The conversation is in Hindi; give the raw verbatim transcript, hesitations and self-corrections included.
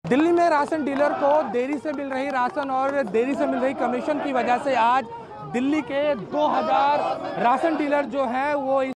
दिल्ली में राशन डीलर को देरी से मिल रही राशन और देरी से मिल रही कमीशन की वजह से आज दिल्ली के दो हज़ार राशन डीलर जो हैं वो